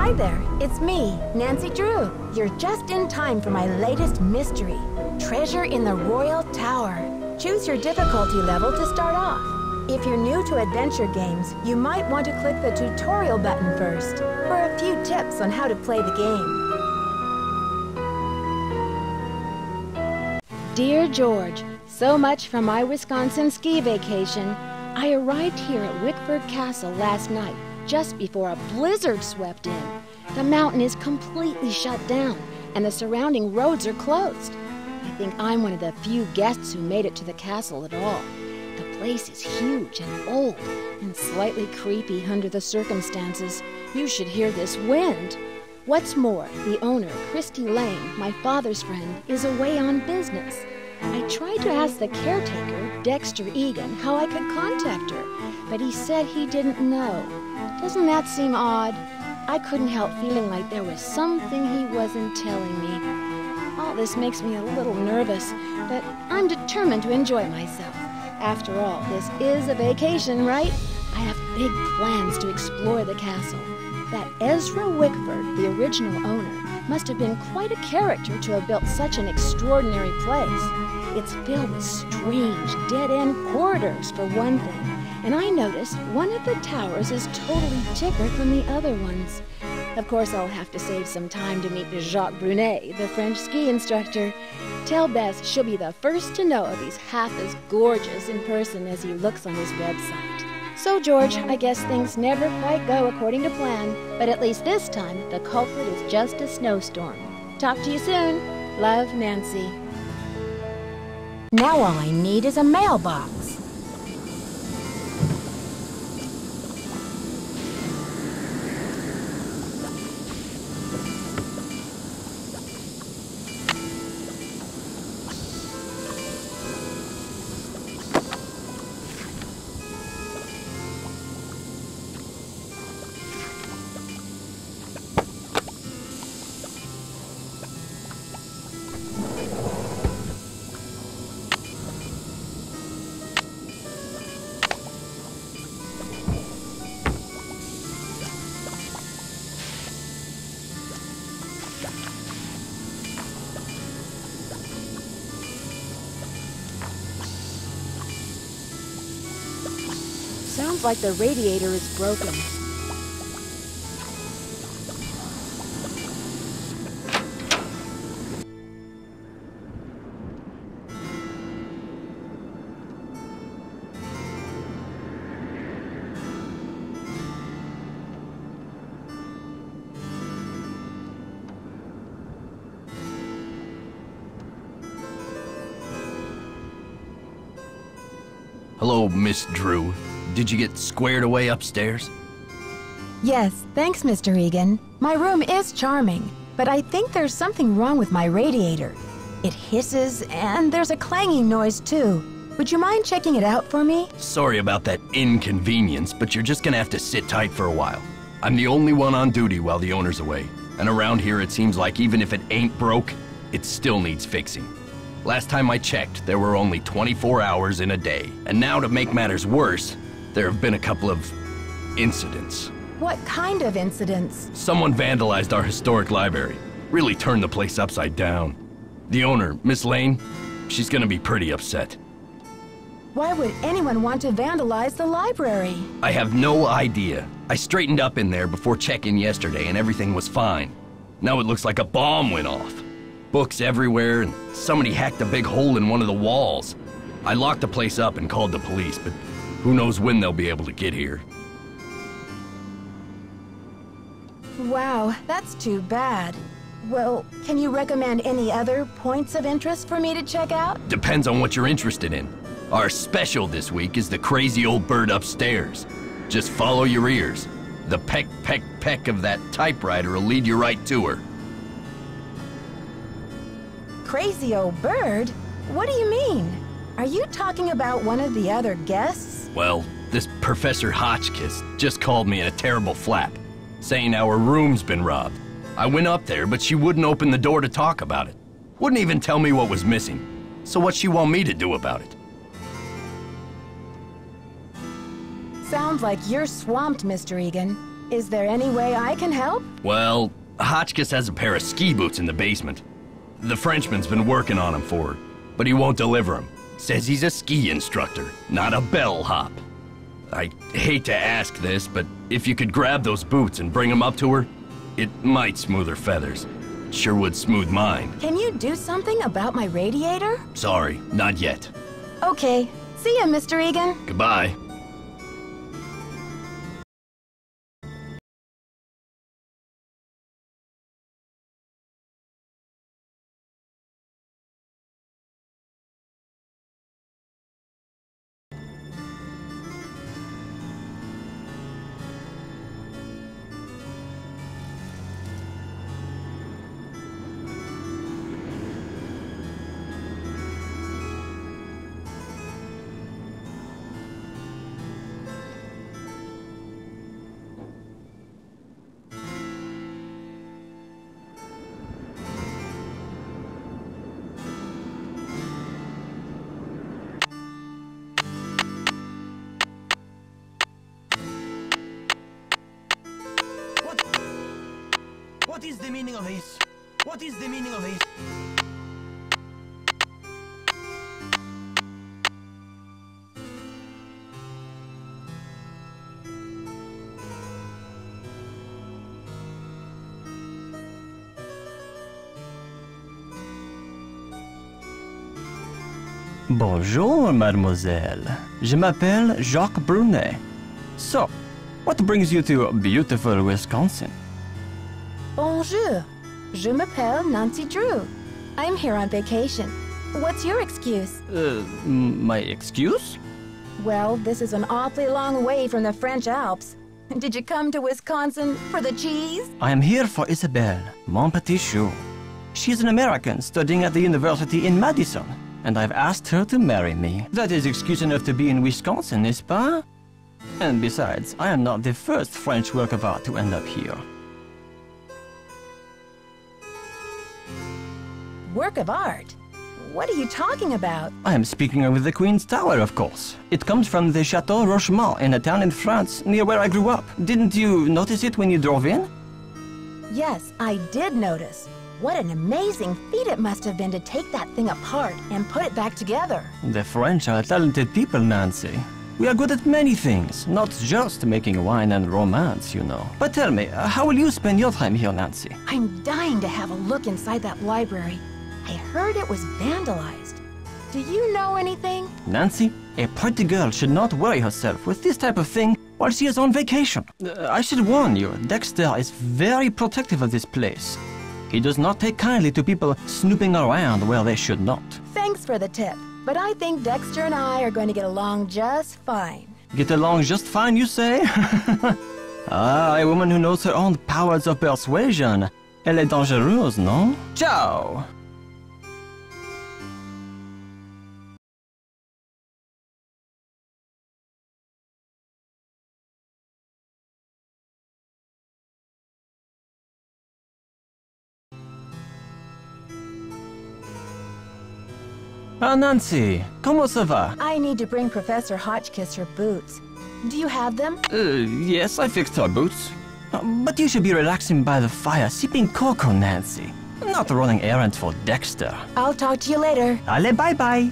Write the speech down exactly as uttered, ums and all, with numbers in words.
Hi there, it's me, Nancy Drew. You're just in time for my latest mystery, Treasure in the Royal Tower. Choose your difficulty level to start off. If you're new to adventure games, you might want to click the tutorial button first for a few tips on how to play the game. Dear George, so much for my Wisconsin ski vacation. I arrived here at Wickford Castle last night, just before a blizzard swept in. The mountain is completely shut down, and the surrounding roads are closed. I think I'm one of the few guests who made it to the castle at all. The place is huge and old, and slightly creepy under the circumstances. You should hear this wind. What's more, the owner, Christy Lane, my father's friend, is away on business. I tried to ask the caretaker, Dexter Egan, how I could contact her, but he said he didn't know. Doesn't that seem odd? I couldn't help feeling like there was something he wasn't telling me. All this makes me a little nervous, but I'm determined to enjoy myself. After all, this is a vacation, right? I have big plans to explore the castle. That Ezra Wickford, the original owner, must have been quite a character to have built such an extraordinary place. It's filled with strange, dead-end corridors, for one thing. And I noticed one of the towers is totally different from the other ones. Of course, I'll have to save some time to meet Jacques Brunet, the French ski instructor. Tell Bess she'll be the first to know if he's half as gorgeous in person as he looks on his website. So, George, I guess things never quite go according to plan, but at least this time, the culprit is just a snowstorm. Talk to you soon. Love, Nancy. Now all I need is a mailbox. Sounds like the radiator is broken. Hello, Miss Drew. Did you get squared away upstairs? Yes, thanks, Mister Egan. My room is charming, but I think there's something wrong with my radiator. It hisses, and there's a clanging noise, too. Would you mind checking it out for me? Sorry about that inconvenience, but you're just gonna have to sit tight for a while. I'm the only one on duty while the owner's away, and around here it seems like even if it ain't broke, it still needs fixing. Last time I checked, there were only twenty-four hours in a day, and now to make matters worse, there have been a couple of incidents. What kind of incidents? Someone vandalized our historic library. Really turned the place upside down. The owner, Miss Lane, she's gonna be pretty upset. Why would anyone want to vandalize the library? I have no idea. I straightened up in there before check-in yesterday and everything was fine. Now it looks like a bomb went off. Books everywhere, and somebody hacked a big hole in one of the walls. I locked the place up and called the police, but who knows when they'll be able to get here. Wow, that's too bad. Well, can you recommend any other points of interest for me to check out? Depends on what you're interested in. Our special this week is the crazy old bird upstairs. Just follow your ears. The peck, peck, peck of that typewriter will lead you right to her. Crazy old bird? What do you mean? Are you talking about one of the other guests? Well, this Professor Hotchkiss just called me in a terrible flap, saying our room's been robbed. I went up there, but she wouldn't open the door to talk about it. Wouldn't even tell me what was missing. So what's she want me to do about it? Sounds like you're swamped, Mister Egan. Is there any way I can help? Well, Hotchkiss has a pair of ski boots in the basement. The Frenchman's been working on them for her, but he won't deliver them. Says he's a ski instructor, not a bellhop. I hate to ask this, but if you could grab those boots and bring them up to her, it might smooth her feathers. Sure would smooth mine. Can you do something about my radiator? Sorry, not yet. Okay. See ya, Mister Egan. Goodbye. What is the meaning of this? What is the meaning of this? Bonjour, mademoiselle. Je m'appelle Jacques Brunet. So, what brings you to beautiful Wisconsin? Bonjour. Je m'appelle Nancy Drew. I'm here on vacation. What's your excuse? Uh, my excuse? Well, this is an awfully long way from the French Alps. Did you come to Wisconsin for the cheese? I am here for Isabelle, mon petit chou. She's an American studying at the university in Madison, and I've asked her to marry me. That is excuse enough to be in Wisconsin, n'est-ce pas? And besides, I am not the first French work of art to end up here. Work of art? What are you talking about? I am speaking of the Queen's Tower, of course. It comes from the Chateau Rochemont in a town in France near where I grew up. Didn't you notice it when you drove in? Yes, I did notice. What an amazing feat it must have been to take that thing apart and put it back together. The French are talented people, Nancy. We are good at many things, not just making wine and romance, you know. But tell me, uh, how will you spend your time here, Nancy? I'm dying to have a look inside that library. I heard it was vandalized. Do you know anything? Nancy, a pretty girl should not worry herself with this type of thing while she is on vacation. Uh, I should warn you, Dexter is very protective of this place. He does not take kindly to people snooping around where they should not. Thanks for the tip, but I think Dexter and I are going to get along just fine. Get along just fine, you say? Ah, a woman who knows her own powers of persuasion. Elle est dangereuse, non? Ciao! Ah, Nancy, comment ça va? I need to bring Professor Hotchkiss her boots. Do you have them? Uh, yes, I fixed her boots. Uh, but you should be relaxing by the fire, sipping cocoa, Nancy. Not running errands for Dexter. I'll talk to you later. Allez, bye-bye.